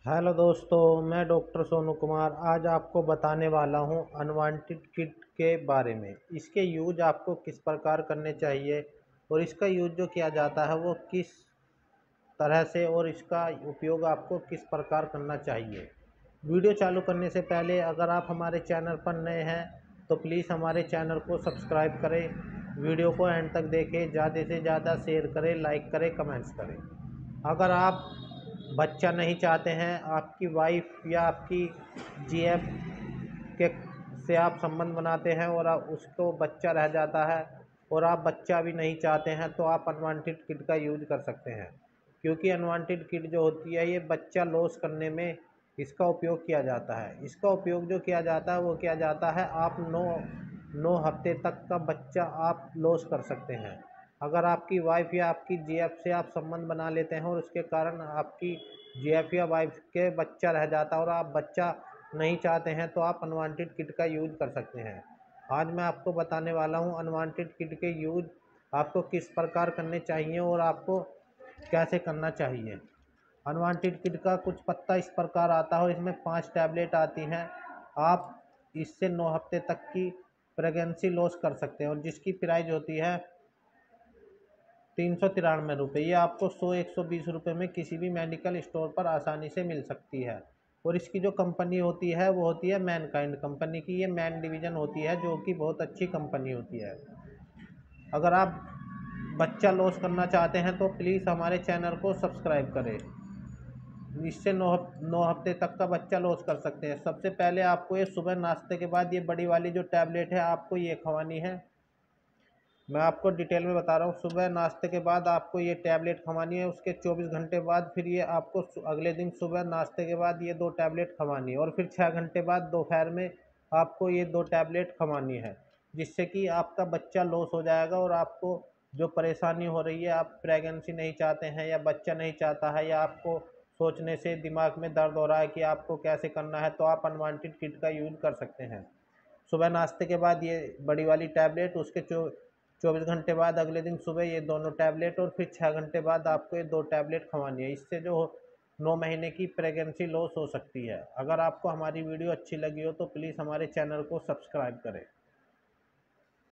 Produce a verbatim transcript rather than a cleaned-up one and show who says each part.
Speaker 1: Hello दोस्तों, मैं doctor Sonu Kumar आज आपको बताने वाला हूं अनवांटेड किट के बारे में। इसके यूज आपको किस प्रकार करने चाहिए और इसका यूज जो किया जाता है वो किस तरह से और इसका उपयोग आपको किस प्रकार करना चाहिए। वीडियो चालू करने से पहले अगर आप हमारे चैनल पर नए हैं तो प्लीज़ हमारे चैनल को सब्सक्राइब करें, वीडियो को एंड तक देखें, ज़्यादा से ज़्यादा शेयर करें, लाइक करें, कमेंट्स करें। अगर आप बच्चा नहीं चाहते हैं, आपकी वाइफ या आपकी जीएफ के से आप संबंध बनाते हैं और आप उसको बच्चा रह जाता है और आप बच्चा भी नहीं चाहते हैं, तो आप अनवांटेड किड का यूज कर सकते हैं। क्योंकि अनवांटेड किड जो होती है ये बच्चा लॉस करने में इसका उपयोग किया जाता है। इसका उपयोग जो किया जाता है वो किया जाता है, आप नौ नौ हफ्ते तक का बच्चा आप लॉस कर सकते हैं। अगर आपकी वाइफ या आपकी जीएफ से आप संबंध बना लेते हैं और उसके कारण आपकी जीएफ या वाइफ के बच्चा रह जाता है और आप बच्चा नहीं चाहते हैं, तो आप अनवांटेड किड का यूज कर सकते हैं। आज मैं आपको बताने वाला हूं अनवांटेड किड के यूज आपको किस प्रकार करने चाहिए और आपको कैसे करना चाहिए। अनवांटेड किड का कुछ पत्ता इस प्रकार आता है और इसमें पाँच टैबलेट आती हैं। आप इससे नौ हफ्ते तक की प्रेगनेंसी लॉस कर सकते हैं और जिसकी प्राइस होती है तीन सौ तिरानवे रुपये। ये आपको सौ एक सौ बीस रुपये में किसी भी मेडिकल स्टोर पर आसानी से मिल सकती है। और इसकी जो कंपनी होती है वो होती है मैनकाइंड कंपनी की। ये मैन डिवीज़न होती है जो कि बहुत अच्छी कंपनी होती है। अगर आप बच्चा लॉस करना चाहते हैं तो प्लीज़ हमारे चैनल को सब्सक्राइब करें। इससे नौ नौ हफ्ते तक का बच्चा लॉस कर सकते हैं। सबसे पहले आपको ये सुबह नाश्ते के बाद ये बड़ी वाली जो टैबलेट है आपको ये खवानी है। मैं आपको डिटेल में बता रहा हूँ। सुबह नाश्ते के बाद आपको ये टैबलेट खवानी है, उसके चौबीस घंटे बाद फिर ये आपको अगले दिन सुबह नाश्ते के बाद ये दो टैबलेट खवानी है और फिर छः घंटे बाद दोपहर में आपको ये दो टैबलेट खवानी है, जिससे कि आपका बच्चा लॉस हो जाएगा। और आपको जो परेशानी हो रही है, आप प्रेगनेंसी नहीं चाहते हैं या बच्चा नहीं चाहता है या आपको सोचने से दिमाग में दर्द हो रहा है कि आपको कैसे करना है, तो आप अनवांटेड किट का यूज़ कर सकते हैं। सुबह नाश्ते के बाद ये बड़ी वाली टैबलेट, उसके चो चौबीस घंटे बाद अगले दिन सुबह ये दोनों टैबलेट और फिर छः घंटे बाद आपको ये दो टैबलेट खवानी है। इससे जो नौ महीने की प्रेगनेंसी लॉस हो सकती है। अगर आपको हमारी वीडियो अच्छी लगी हो तो प्लीज़ हमारे चैनल को सब्सक्राइब करें।